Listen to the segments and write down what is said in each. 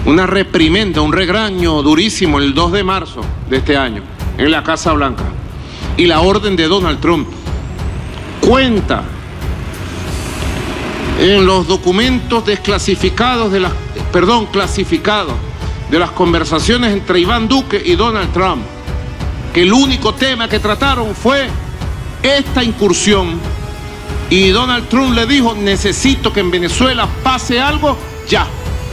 una reprimenda, un regaño durísimo el 2 de marzo de este año en la Casa Blanca. Y la orden de Donald Trump cuenta en los documentos desclasificados clasificados de las conversaciones entre Iván Duque y Donald Trump, que el único tema que trataron fue esta incursión, y Donald Trump le dijo: necesito que en Venezuela pase algo ya,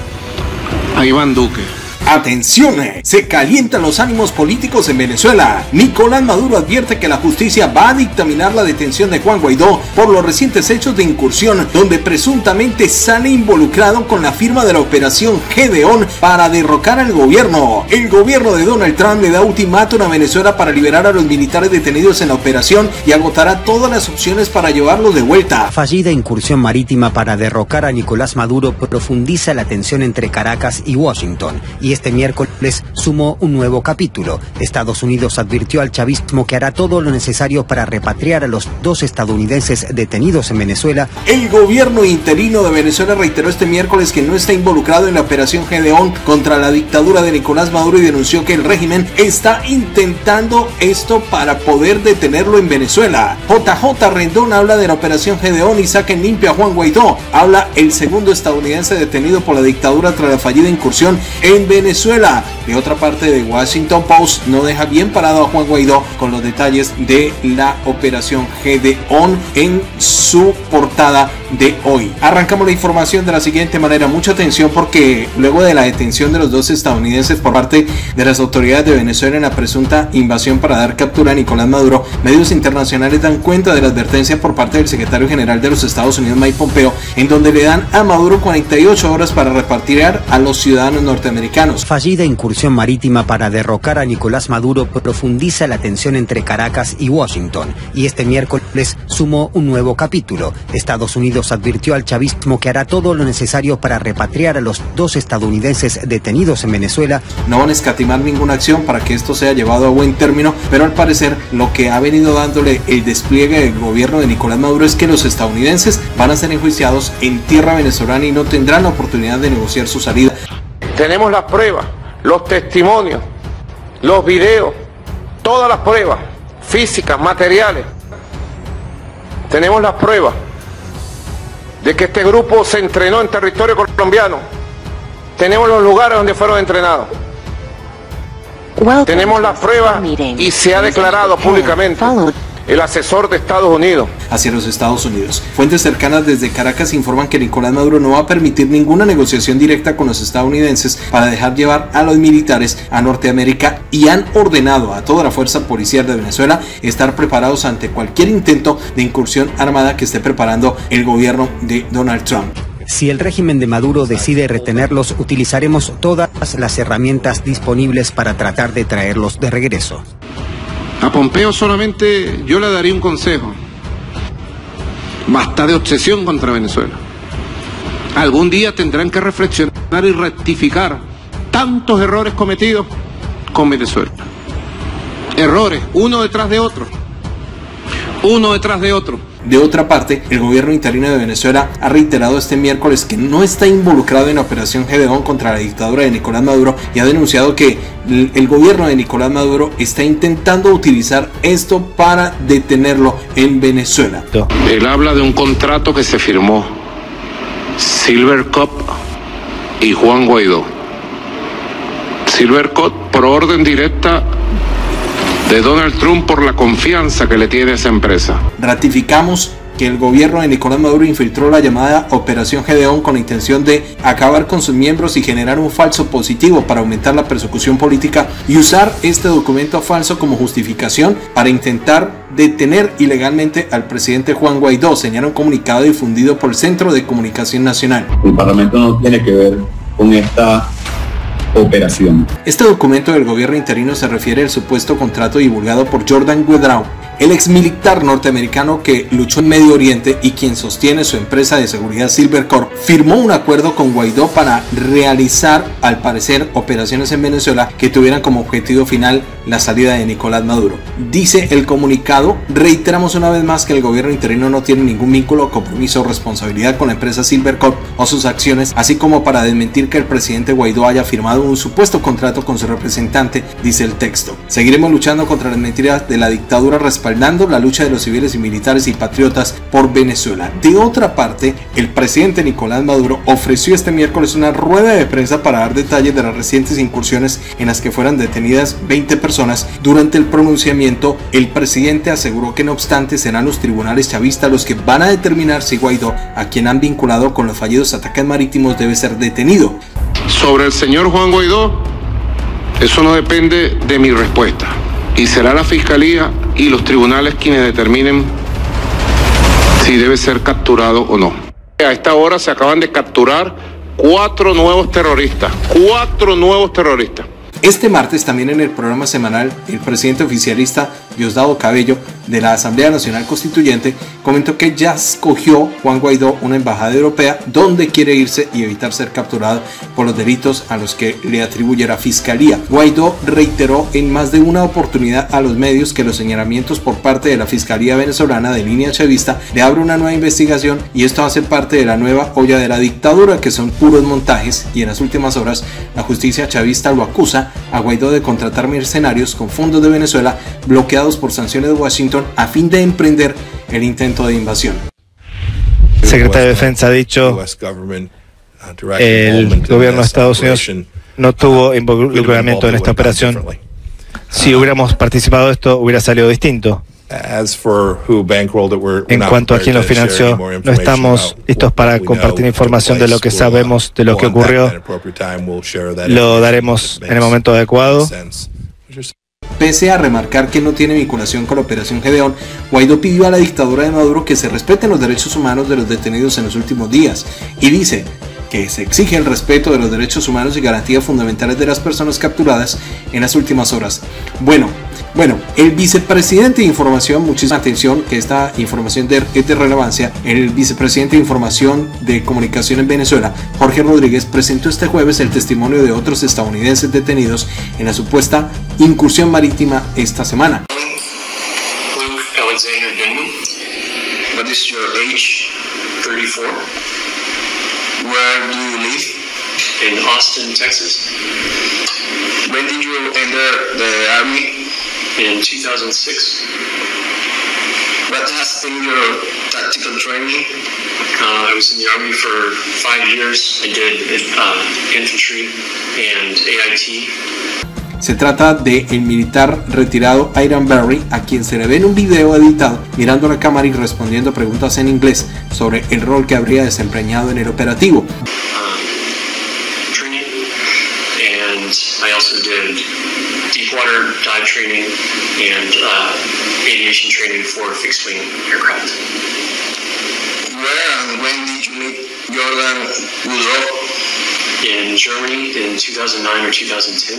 a Iván Duque. ¡Atención! Se calientan los ánimos políticos en Venezuela. Nicolás Maduro advierte que la justicia va a dictaminar la detención de Juan Guaidó por los recientes hechos de incursión, donde presuntamente sale involucrado con la firma de la operación Gedeón para derrocar al gobierno. El gobierno de Donald Trump le da ultimátum a Venezuela para liberar a los militares detenidos en la operación y agotará todas las opciones para llevarlos de vuelta. Fallida incursión marítima para derrocar a Nicolás Maduro profundiza la tensión entre Caracas y Washington, y este miércoles sumó un nuevo capítulo. Estados Unidos advirtió al chavismo que hará todo lo necesario para repatriar a los 2 estadounidenses detenidos en Venezuela. El gobierno interino de Venezuela reiteró este miércoles que no está involucrado en la operación Gedeón contra la dictadura de Nicolás Maduro y denunció que el régimen está intentando esto para poder detenerlo en Venezuela. JJ Rendón habla de la operación Gedeón y saca en limpio a Juan Guaidó. Habla el segundo estadounidense detenido por la dictadura tras la fallida incursión en Venezuela. De otra parte, The Washington Post no deja bien parado a Juan Guaidó con los detalles de la operación Gedeón en su portada de hoy. Arrancamos la información de la siguiente manera. Mucha atención, porque luego de la detención de los 2 estadounidenses por parte de las autoridades de Venezuela en la presunta invasión para dar captura a Nicolás Maduro, medios internacionales dan cuenta de la advertencia por parte del secretario general de los Estados Unidos, Mike Pompeo, en donde le dan a Maduro 48 horas para repatriar a los ciudadanos norteamericanos. Fallida incursión marítima para derrocar a Nicolás Maduro profundiza la tensión entre Caracas y Washington, y este miércoles sumó un nuevo capítulo. Estados Unidos advirtió al chavismo que hará todo lo necesario para repatriar a los 2 estadounidenses detenidos en Venezuela. No van a escatimar ninguna acción para que esto sea llevado a buen término, pero al parecer lo que ha venido dándole el despliegue del gobierno de Nicolás Maduro es que los estadounidenses van a ser enjuiciados en tierra venezolana y no tendrán la oportunidad de negociar su salida. Tenemos las pruebas, los testimonios, los videos, todas las pruebas físicas, materiales. Tenemos las pruebas de que este grupo se entrenó en territorio colombiano. Tenemos los lugares donde fueron entrenados. Tenemos las pruebas y se ha declarado públicamente el asesor de Estados Unidos hacia los Estados Unidos. Fuentes cercanas desde Caracas informan que Nicolás Maduro no va a permitir ninguna negociación directa con los estadounidenses para dejar llevar a los militares a Norteamérica, y han ordenado a toda la fuerza policial de Venezuela estar preparados ante cualquier intento de incursión armada que esté preparando el gobierno de Donald Trump. Si el régimen de Maduro decide retenerlos, utilizaremos todas las herramientas disponibles para tratar de traerlos de regreso. A Pompeo solamente yo le daría un consejo: basta de obsesión contra Venezuela. Algún día tendrán que reflexionar y rectificar tantos errores cometidos con Venezuela. Errores, uno detrás de otro. De otra parte, el gobierno interino de Venezuela ha reiterado este miércoles que no está involucrado en la operación Gedeón contra la dictadura de Nicolás Maduro, y ha denunciado que el gobierno de Nicolás Maduro está intentando utilizar esto para detenerlo en Venezuela. Él habla de un contrato que se firmó Silvercup y Juan Guaidó. Silvercup por orden directa de Donald Trump por la confianza que le tiene a esa empresa. Ratificamos que el gobierno de Nicolás Maduro infiltró la llamada Operación Gedeón con la intención de acabar con sus miembros y generar un falso positivo para aumentar la persecución política, y usar este documento falso como justificación para intentar detener ilegalmente al presidente Juan Guaidó, señala un comunicado difundido por el Centro de Comunicación Nacional. El Parlamento no tiene que ver con esta operación. Este documento del gobierno interino se refiere al supuesto contrato divulgado por Jordan Guedrao, El ex militar norteamericano que luchó en Medio Oriente y quien sostiene su empresa de seguridad Silvercorp firmó un acuerdo con Guaidó para realizar, al parecer, operaciones en Venezuela que tuvieran como objetivo final la salida de Nicolás Maduro. Dice el comunicado: reiteramos una vez más que el gobierno interino no tiene ningún vínculo, compromiso o responsabilidad con la empresa Silvercorp o sus acciones, así como para desmentir que el presidente Guaidó haya firmado un supuesto contrato con su representante, dice el texto. Seguiremos luchando contra las mentiras de la dictadura, respaldando la lucha de los civiles y militares y patriotas por Venezuela. De otra parte, el presidente Nicolás Maduro ofreció este miércoles una rueda de prensa para dar detalles de las recientes incursiones en las que fueron detenidas 20 personas. Durante el pronunciamiento, el presidente aseguró que no obstante serán los tribunales chavistas los que van a determinar si Guaidó, a quien han vinculado con los fallidos ataques marítimos, debe ser detenido. Sobre el señor Juan Guaidó, eso no depende de mi respuesta. Y será la Fiscalía y los tribunales quienes determinen si debe ser capturado o no. A esta hora se acaban de capturar 4 nuevos terroristas. Este martes, también en el programa semanal, el presidente oficialista Diosdado Cabello de la Asamblea Nacional Constituyente comentó que ya escogió Juan Guaidó una embajada europea donde quiere irse y evitar ser capturado por los delitos a los que le atribuye la Fiscalía. Guaidó reiteró en más de una oportunidad a los medios que los señalamientos por parte de la Fiscalía venezolana de línea chavista le abre una nueva investigación y esto hace parte de la nueva olla de la dictadura, que son puros montajes, y en las últimas horas la justicia chavista lo acusa a Guaidó de contratar mercenarios con fondos de Venezuela bloqueados por sanciones de Washington a fin de emprender el intento de invasión. El secretario de Defensa ha dicho el gobierno de Estados Unidos no tuvo involucramiento en esta operación. Si hubiéramos participado de esto, hubiera salido distinto. En cuanto a quién lo financió, no estamos listos para compartir información de lo que sabemos de lo que ocurrió. Lo daremos en el momento adecuado. Pese a remarcar que no tiene vinculación con la Operación Gedeón, Guaidó pidió a la dictadura de Maduro que se respeten los derechos humanos de los detenidos en los últimos días y dice que se exige el respeto de los derechos humanos y garantías fundamentales de las personas capturadas en las últimas horas. Bueno, el vicepresidente de Información, muchísima atención que esta información es de relevancia, el vicepresidente de Información de Comunicación en Venezuela, Jorge Rodríguez, presentó este jueves el testimonio de otros estadounidenses detenidos en la supuesta incursión marítima esta semana. Luke Alexander Denman. What is your age? 34. Where do you live? In Austin, Texas. When did you enter the army? In 2006. What has been your tactical training? I was in the Army for 5 years. I did infantry and AIT. Se trata de el militar retirado Iron Berry, a quien se le ve en un video editado mirando la cámara y respondiendo preguntas en inglés sobre el rol que habría desempeñado en el operativo. Training, and I also did deep water dive training and aviation training for fixed wing aircraft. Where and when did you meet Jordan Woodrow? In Germany in 2009 or 2010.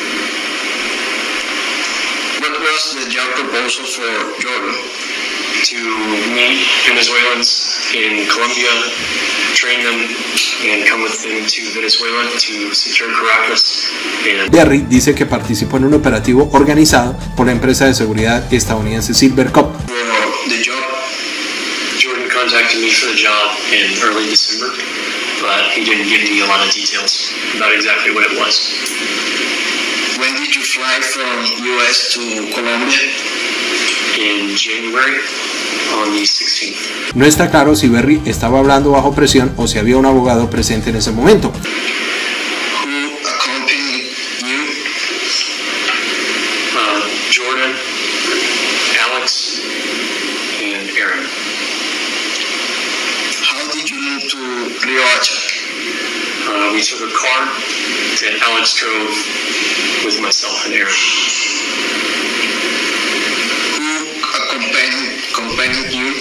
What was the job proposal for Jordan? To meet Venezuelans in Colombia, train them, and come with them to Venezuela to secure Caracas. Berry dice que participó en un operativo organizado por la empresa de seguridad estadounidense Silvercorp. The job, Jordan contacted me for the job in early December, but he didn't give me a lot of details about exactly what it was. When did you fly from US to Colombia? In January, on the 16th. No está claro si Berry estaba hablando bajo presión o si había un abogado presente en ese momento. Who accompanied you? Jordan, Alex, and Aaron. How did you move to Riohacha? We took a car that Alex drove with myself and Aaron. Who accompanied you?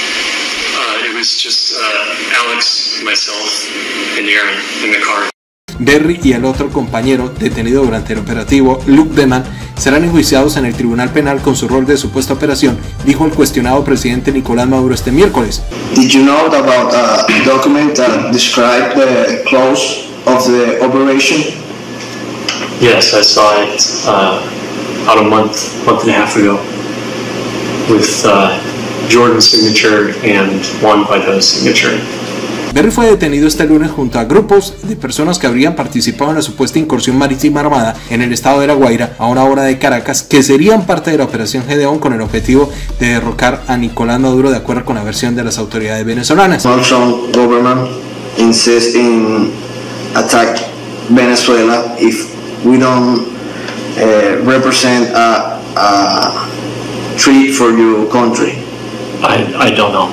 It was just Alex, myself, and Aaron in the car. Berry y el otro compañero detenido durante el operativo, Luke Beman, serán enjuiciados en el Tribunal Penal con su rol de supuesta operación, dijo el cuestionado presidente Nicolás Maduro este miércoles. Did you know about a document that described the close of the operation? Yes, I saw it about a month and a half ago with Jordan's signature and Juan Guaido's signature. Berry fue detenido este lunes junto a grupos de personas que habrían participado en la supuesta incursión marítima armada en el estado de La Guaira, a una hora de Caracas, que serían parte de la operación Gedeón con el objetivo de derrocar a Nicolás Maduro, de acuerdo con la versión de las autoridades venezolanas. Donald Trump government insists in attack Venezuela if we don't represent a threat for your country. I don't know.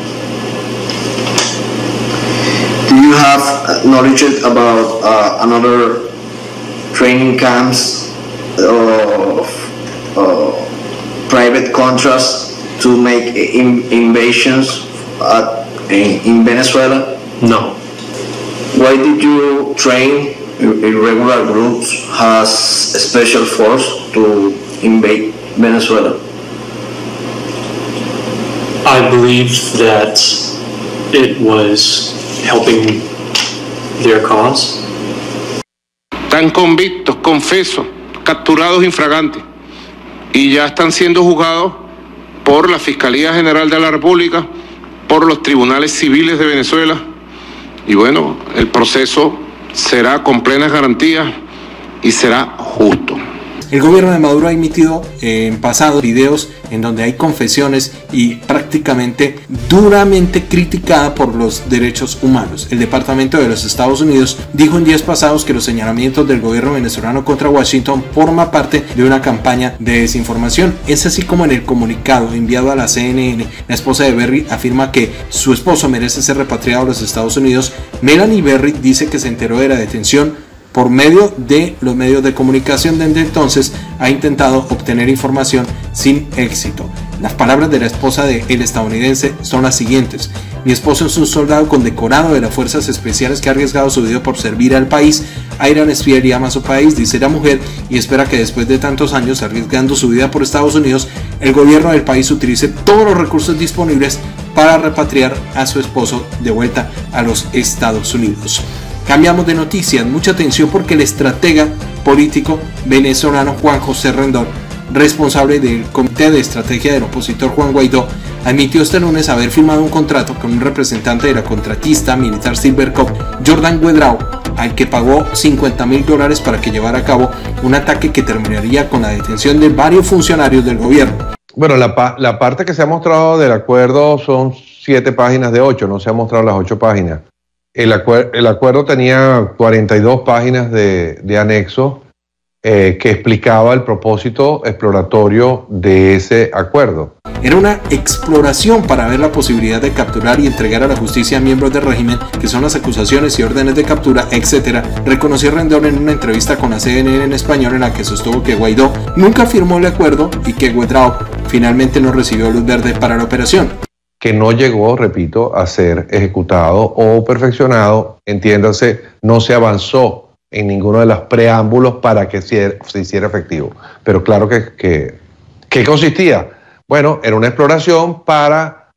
Do you have knowledge about another training camps of private contracts to make invasions in Venezuela? No. Why did you train irregular groups as a special force to invade Venezuela? I believe that it was helping their cause. Están convictos, confesos, capturados infraganti y ya están siendo juzgados por la Fiscalía General de la República, por los tribunales civiles de Venezuela, y bueno, el proceso será con plenas garantías y será justo. El gobierno de Maduro ha emitido en pasado videos en donde hay confesiones y prácticamente duramente criticada por los derechos humanos. El Departamento de los Estados Unidos dijo en días pasados que los señalamientos del gobierno venezolano contra Washington forma parte de una campaña de desinformación. Es así como en el comunicado enviado a la CNN, la esposa de Berry afirma que su esposo merece ser repatriado a los Estados Unidos. Melanie Berry dice que se enteró de la detención por medio de los medios de comunicación. Desde entonces ha intentado obtener información sin éxito. Las palabras de la esposa del estadounidense son las siguientes: mi esposo es un soldado condecorado de las fuerzas especiales que ha arriesgado su vida por servir al país. Iran es fiel y ama a su país, dice la mujer, y espera que después de tantos años arriesgando su vida por Estados Unidos, el gobierno del país utilice todos los recursos disponibles para repatriar a su esposo de vuelta a los Estados Unidos. Cambiamos de noticias, mucha atención porque el estratega político venezolano Juan José Rendón, responsable del Comité de Estrategia del opositor Juan Guaidó, admitió este lunes haber firmado un contrato con un representante de la contratista militar Silvercop, Jordan Guaido, al que pagó $50,000 para que llevara a cabo un ataque que terminaría con la detención de varios funcionarios del gobierno. Bueno, la parte que se ha mostrado del acuerdo son 7 páginas de 8, no se han mostrado las 8 páginas. El acuerdo tenía 42 páginas de anexo que explicaba el propósito exploratorio de ese acuerdo. Era una exploración para ver la posibilidad de capturar y entregar a la justicia a miembros del régimen, que son las acusaciones y órdenes de captura, etc. Reconoció Rendón en una entrevista con la CNN en español, en la que sostuvo que Guaidó nunca firmó el acuerdo y que Guaidó finalmente no recibió luz verde para la operación, que no llegó, repito, a ser ejecutado o perfeccionado. Entiéndase, no se avanzó en ninguno de los preámbulos para que se hiciera efectivo. Pero claro que ¿qué consistía? Bueno, era una exploración para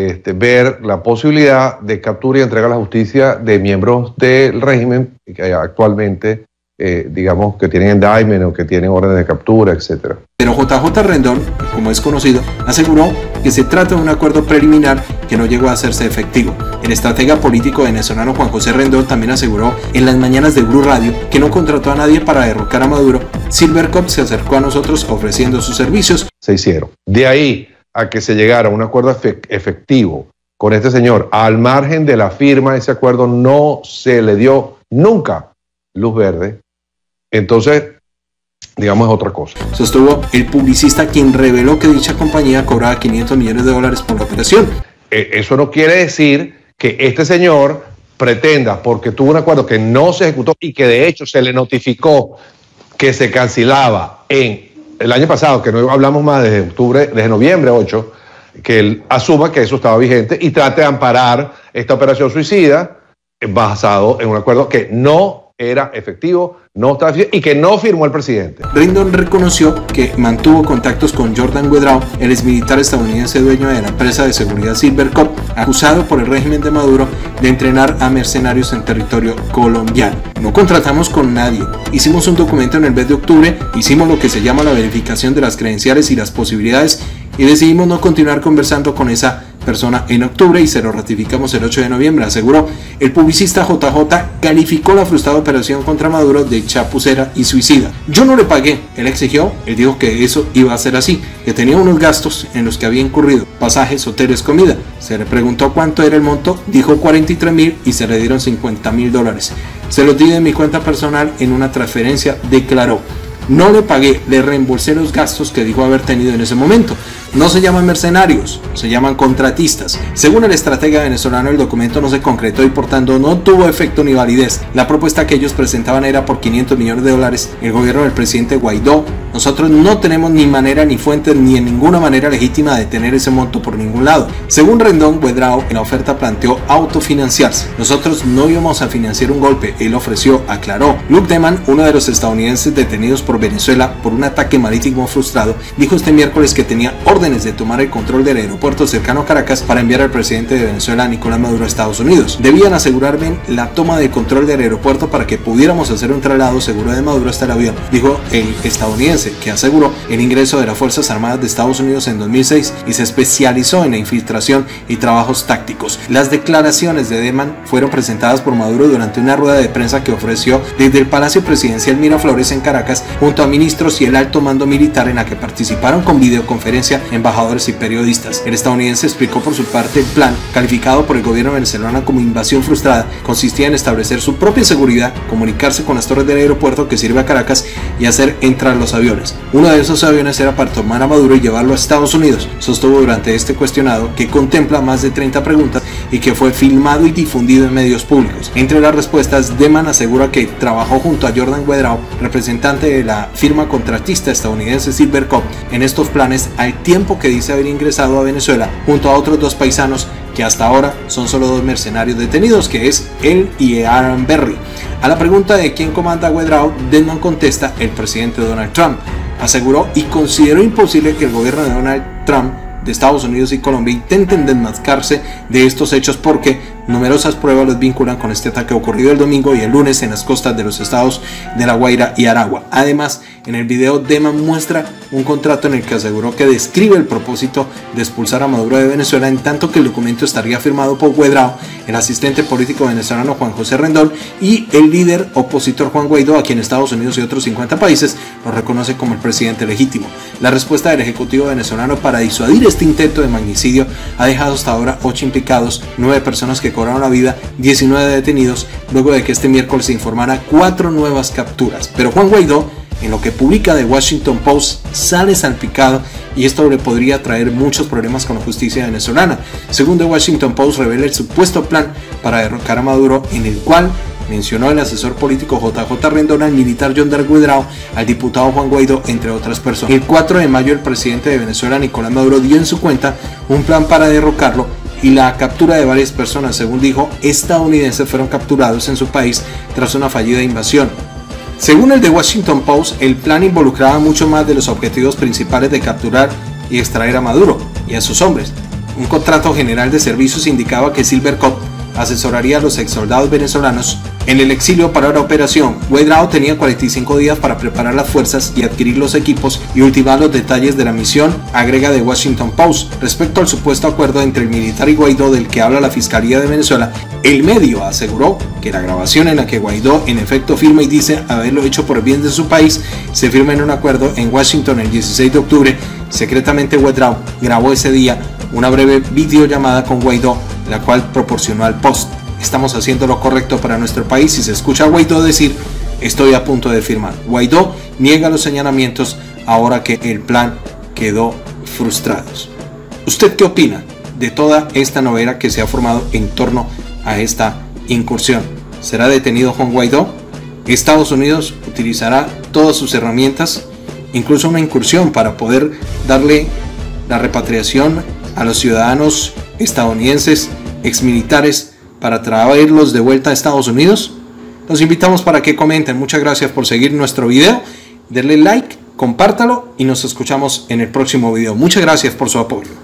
ver la posibilidad de captura y entrega a la justicia de miembros del régimen que actualmente, digamos, que tienen indictment o que tienen órdenes de captura, etc. Pero JJ Rendón, como es conocido, aseguró que se trata de un acuerdo preliminar que no llegó a hacerse efectivo. El estratega político venezolano Juan José Rendón también aseguró en las mañanas de Blue Radio que no contrató a nadie para derrocar a Maduro. Silvercop se acercó a nosotros ofreciendo sus servicios. Se hicieron. De ahí a que se llegara a un acuerdo efectivo con este señor, al margen de la firma de ese acuerdo, no se le dio nunca luz verde. Entonces, digamos, es otra cosa. Sostuvo el publicista, quien reveló que dicha compañía cobraba $500 millones por la operación. Eso no quiere decir que este señor pretenda, porque tuvo un acuerdo que no se ejecutó y que de hecho se le notificó que se cancelaba en el año pasado, que no hablamos más desde noviembre 8, que él asuma que eso estaba vigente y trate de amparar esta operación suicida basado en un acuerdo que no era efectivo, no estaba y que no firmó el presidente. Rendon reconoció que mantuvo contactos con Jordan Guedrao, el exmilitar estadounidense dueño de la empresa de seguridad Silvercorp, acusado por el régimen de Maduro de entrenar a mercenarios en territorio colombiano. No contratamos con nadie, hicimos un documento en el mes de octubre, hicimos lo que se llama la verificación de las credenciales y las posibilidades y decidimos no continuar conversando con esa persona en octubre y se lo ratificamos el 8 de noviembre, aseguró. El publicista JJ calificó la frustrada operación contra Maduro de chapucera y suicida. Yo no le pagué, él exigió, él dijo que eso iba a ser así, que tenía unos gastos en los que había incurrido, pasajes, hoteles, comida. Se le preguntó cuánto era el monto, dijo 43.000 y se le dieron $50.000. Se los di de mi cuenta personal en una transferencia, declaró. No le pagué, le reembolsé los gastos que dijo haber tenido en ese momento. No se llaman mercenarios, se llaman contratistas. Según el estratega venezolano, el documento no se concretó y por tanto no tuvo efecto ni validez. La propuesta que ellos presentaban era por $500 millones. El gobierno del presidente Guaidó. Nosotros no tenemos ni manera ni fuentes ni en ninguna manera legítima de tener ese monto por ningún lado. Según Rendon, Guedrao en la oferta planteó autofinanciarse. Nosotros no íbamos a financiar un golpe, él ofreció, aclaró. Luke Deman, uno de los estadounidenses detenidos por Venezuela por un ataque marítimo frustrado, dijo este miércoles que tenía órdenes de tomar el control del aeropuerto cercano a Caracas para enviar al presidente de Venezuela, Nicolás Maduro, a Estados Unidos. Debían asegurarme la toma del control del aeropuerto para que pudiéramos hacer un traslado seguro de Maduro hasta el avión, dijo el estadounidense, que aseguró el ingreso de las Fuerzas Armadas de Estados Unidos en 2006 y se especializó en la infiltración y trabajos tácticos. Las declaraciones de Deman fueron presentadas por Maduro durante una rueda de prensa que ofreció desde el Palacio Presidencial Miraflores en Caracas junto a ministros y el alto mando militar, en la que participaron con videoconferencia embajadores y periodistas. El estadounidense explicó por su parte el plan, calificado por el gobierno venezolano como invasión frustrada, consistía en establecer su propia seguridad, comunicarse con las torres del aeropuerto que sirve a Caracas y hacer entrar los aviones. Uno de esos aviones era para tomar a Maduro y llevarlo a Estados Unidos, sostuvo durante este cuestionado, que contempla más de 30 preguntas y que fue filmado y difundido en medios públicos. Entre las respuestas, Deman asegura que trabajó junto a Jordan Guedrao, representante de la firma contratista estadounidense Silvercorp, en estos planes, al tiempo que dice haber ingresado a Venezuela junto a otros dos paisanos que hasta ahora son solo dos mercenarios detenidos, que es él y Aaron Berry. A la pregunta de quién comanda Guedrao, Deman contesta: el presidente Donald Trump. Aseguró y consideró imposible que el gobierno de Donald Trump de Estados Unidos y Colombia intenten desmarcarse de estos hechos porque numerosas pruebas los vinculan con este ataque ocurrido el domingo y el lunes en las costas de los estados de La Guaira y Aragua. Además, en el video, Deman muestra un contrato en el que aseguró que describe el propósito de expulsar a Maduro de Venezuela, en tanto que el documento estaría firmado por Guedrao, el asistente político venezolano Juan José Rendón y el líder opositor Juan Guaidó, a quien Estados Unidos y otros 50 países lo reconoce como el presidente legítimo. La respuesta del ejecutivo venezolano para disuadir este intento de magnicidio ha dejado hasta ahora 8 implicados, 9 personas que cobraron la vida, 19 detenidos, luego de que este miércoles se informara 4 nuevas capturas. Pero Juan Guaidó, en lo que publica The Washington Post, sale salpicado y esto le podría traer muchos problemas con la justicia venezolana. Según The Washington Post, revela el supuesto plan para derrocar a Maduro, en el cual mencionó el asesor político JJ Rendón, al militar Jordan Guedrao, al diputado Juan Guaidó, entre otras personas. El 4 de mayo el presidente de Venezuela, Nicolás Maduro, dio en su cuenta un plan para derrocarlo y la captura de varias personas, según dijo, estadounidenses fueron capturados en su país tras una fallida invasión. Según el The Washington Post, el plan involucraba mucho más de los objetivos principales de capturar y extraer a Maduro y a sus hombres. Un contrato general de servicios indicaba que Silvercorp asesoraría a los exsoldados venezolanos en el exilio para la operación. Guedrao tenía 45 días para preparar las fuerzas y adquirir los equipos y ultimar los detalles de la misión, agrega The Washington Post. Respecto al supuesto acuerdo entre el militar y Guaidó del que habla la Fiscalía de Venezuela, el medio aseguró que la grabación en la que Guaidó en efecto firma y dice haberlo hecho por el bien de su país se firma en un acuerdo en Washington el 16 de octubre. Secretamente Guedrao grabó ese día una breve videollamada con Guaidó, la cual proporcionó al Post. Estamos haciendo lo correcto para nuestro país y se escucha a Guaidó decir: estoy a punto de firmar. Guaidó niega los señalamientos ahora que el plan quedó frustrado. ¿Usted qué opina de toda esta novela que se ha formado en torno a esta incursión? ¿Será detenido Juan Guaidó? ¿Estados Unidos utilizará todas sus herramientas, incluso una incursión, para poder darle la repatriación a los ciudadanos estadounidenses exmilitares para traerlos de vuelta a Estados Unidos? Los invitamos para que comenten. Muchas gracias por seguir nuestro video. Denle like, compártalo y nos escuchamos en el próximo video. Muchas gracias por su apoyo.